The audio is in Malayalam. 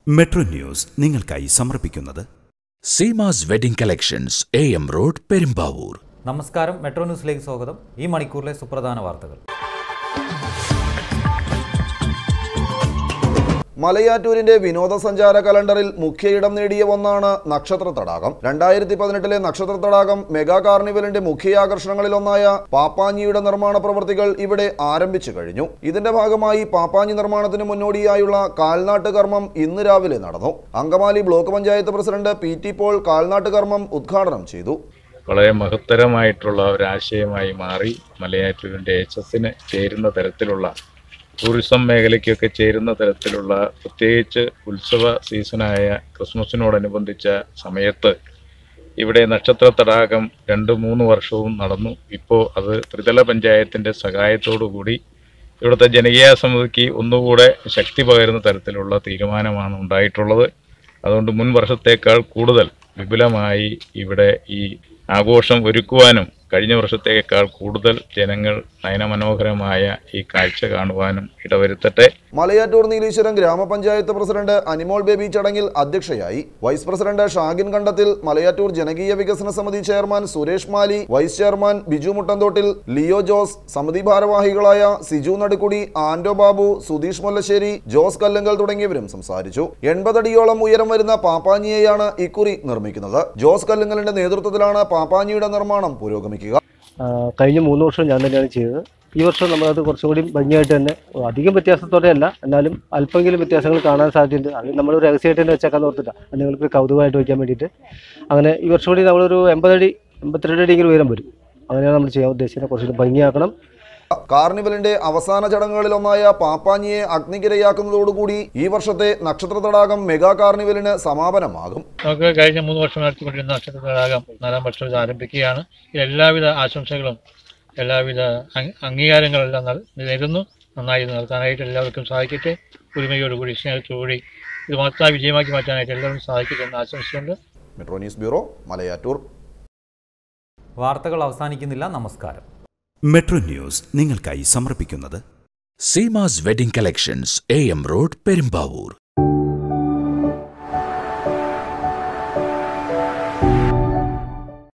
മെട്രോ ന്യൂസ് നിങ്ങൾക്കായി സമർപ്പിക്കുന്നത് Seemas wedding collections AM road Perumbavoor. നമസ്കാരം, മെട്രോ ന്യൂസിലേക്ക് സ്വാഗതം. ഈ മണിക്കൂറിലെ സുപ്രധാന വാർത്തകൾ. മലയാറ്റൂരിന്റെ വിനോദസഞ്ചാര കലണ്ടറിൽ മുഖ്യയിടം നേടിയ ഒന്നാണ് നക്ഷത്ര തടാകം. 2018 നക്ഷത്ര തടാകം മെഗാ കാർണിവലിന്റെ മുഖ്യ ആകർഷണങ്ങളിലൊന്നായ പാപ്പാഞ്ഞിയുടെ നിർമ്മാണ പ്രവൃത്തികൾ ഇവിടെ ആരംഭിച്ചു കഴിഞ്ഞു. ഇതിന്റെ ഭാഗമായി പാപ്പാഞ്ഞി നിർമ്മാണത്തിന് മുന്നോടിയായുള്ള കാൽനാട്ട് കർമ്മം ഇന്ന് രാവിലെ നടന്നു. Angamaly block panchayat president PT Paul കാൽനാട്ട് കർമ്മം ഉദ്ഘാടനം ചെയ്തു. വളരെ മഹത്തരമായിട്ടുള്ള ഒരാശയമായി മാറി മലയാറ്റൂരിന്റെ ന് ചേരുന്ന തരത്തിലുള്ള ടൂറിസം മേഖലയ്ക്കൊക്കെ ചേരുന്ന തരത്തിലുള്ള, പ്രത്യേകിച്ച് ഉത്സവ സീസണായ ക്രിസ്മസിനോടനുബന്ധിച്ച സമയത്ത് ഇവിടെ നക്ഷത്ര തടാകം 2-3 വർഷവും നടന്നു. ഇപ്പോൾ അത് ത്രിതല പഞ്ചായത്തിൻ്റെ സഹായത്തോടുകൂടി ഇവിടുത്തെ ജനകീയ സമിതിക്ക് ഒന്നുകൂടെ ശക്തി പകരുന്ന തരത്തിലുള്ള തീരുമാനമാണ് ഉണ്ടായിട്ടുള്ളത്. അതുകൊണ്ട് മുൻ വർഷത്തേക്കാൾ കൂടുതൽ വിപുലമായി ഇവിടെ ഈ ആഘോഷം ഒരുക്കുവാനും കഴിഞ്ഞ വർഷത്തേക്കാൾ കൂടുതൽ ജനങ്ങൾ നയനമനോഹരമായ ഈ കാഴ്ച കാണുവാനും ഇടവരുത്തട്ടെ. മലയാറ്റൂർ നീലീശ്വരം ഗ്രാമപഞ്ചായത്ത് പ്രസിഡന്റ് അനിമോൾ ബേബി ചടങ്ങിൽ അധ്യക്ഷയായി. വൈസ് പ്രസിഡന്റ് ഷാഗിൻ കണ്ടത്തിൽ, മലയാറ്റൂർ ജനകീയ വികസന സമിതി chairman Suresh Mali, vice chairman Biju Muttanthottil, Leo Jose, സമിതി ഭാരവാഹികളായ സിജു നടുക്കുടി, ആൻഡോ ബാബു, സുധീഷ് മുല്ലശ്ശേരി, ജോസ് കല്ലങ്കൽ തുടങ്ങിയവരും സംസാരിച്ചു. 80 അടിയോളം ഉയരം വരുന്ന പാപ്പാഞ്ഞിയെയാണ് ഇക്കുറി നിർമ്മിക്കുന്നത്. ജോസ് കല്ലങ്കലിന്റെ നേതൃത്വത്തിലാണ് പാപ്പാഞ്ഞിയുടെ നിർമ്മാണം പുരോഗമിക്കുക. കഴിഞ്ഞ 3 വർഷം ഞാൻ തന്നെയാണ് ചെയ്തത്. ഈ വർഷം നമ്മളത് കുറച്ചുകൂടി ഭംഗിയായിട്ട് തന്നെ, അധികം വ്യത്യാസത്തോടെ അല്ല, എന്നാലും അല്പമെങ്കിലും വ്യത്യാസങ്ങൾ കാണാൻ സാധ്യതയുണ്ട്. അത് നമ്മളൊരു രഹസ്യമായിട്ട് തന്നെ വെച്ചേക്കാന്ന് ഓർത്തിട്ടാണ്, നിങ്ങൾക്ക് കൗതുകമായിട്ട് വയ്ക്കാൻ വേണ്ടിയിട്ട്. അങ്ങനെ ഈ വർഷം കൂടി നമ്മളൊരു 80 അടി 82 അടിയെങ്കിലും ഉയരം വരും. അങ്ങനെയാണ് നമ്മൾ ചെയ്യാൻ ഉദ്ദേശിക്കുന്നത്. കുറച്ചുകൂടി ഭംഗിയാക്കണം. കാർണിവലിന്റെ അവസാന ചടങ്ങുകളിലൊന്നായ പാപ്പാഞ്ഞിയെ അഗ്നിക്കിരയാക്കുന്നതോടുകൂടി ഈ വർഷത്തെ നക്ഷത്ര തടാകം മെഗാ കാർണിവലിന് സമാപനമാകും. നമുക്ക് കഴിഞ്ഞ 3 വർഷം നടത്തിക്കൊണ്ടിരുന്ന നക്ഷത്ര തടാകം 4ാം വർഷം ആരംഭിക്കുകയാണ്. എല്ലാവിധ ആശംസകളും എല്ലാവിധ അംഗീകാരങ്ങളെല്ലാം നേരുന്നു. നന്നായി നടത്താനായിട്ട് എല്ലാവർക്കും സാധിക്കട്ടെ. ഒരുമയോടുകൂടി സ്നേഹത്തോടുകൂടി ഇത് മൊത്തം വിജയമാക്കി മാറ്റാനായിട്ട് എല്ലാവരും സാധിക്കട്ടെ എന്ന് ആശംസിച്ചുകൊണ്ട് മെട്രോ ന്യൂസ് ബ്യൂറോ, മലയാറ്റൂർ. വാർത്തകൾ അവസാനിക്കുന്നില്ല. നമസ്കാരം. മെട്രോ ന്യൂസ് നിങ്ങൾക്കായി സമർപ്പിക്കുന്നത് Seemas wedding collections AM road Perumbavoor.